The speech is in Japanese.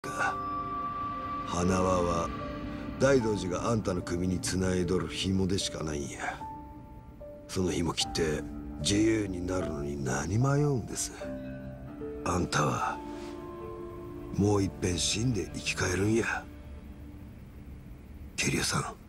か。花輪は大道寺があんたの首につないどる紐でしかないんや。その紐切って自由になるのに何迷うんです。あんたはもう一遍死んで生き返るんや。桐生さん。